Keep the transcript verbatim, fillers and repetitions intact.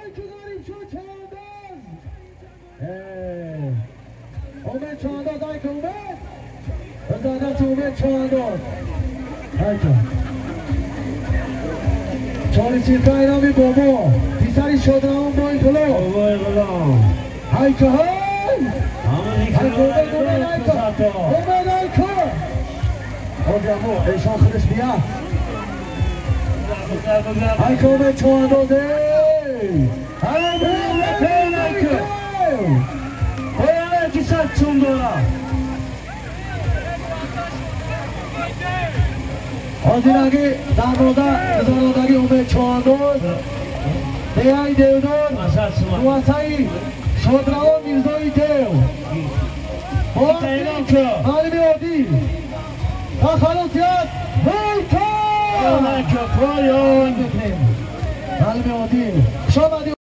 که داریم شد چانداز اومد چانداز های که اومد بزادت اومد چانداز های که چاری چیرکا اینامی بابا پیسری شد رام بای کلو بای کلو های که های همه های که اومد اومد های که اومد های که آجامو ایشان خودش بیا های که اومد چاندازه های که های که ست چون دارم حاضرگی در روزه نزارادگی اومد چانداز دیای دیودون موسعی شادران میرزایی دیو معلم عادی تا خلاصیت ویکا پایان معلم عادی شامدی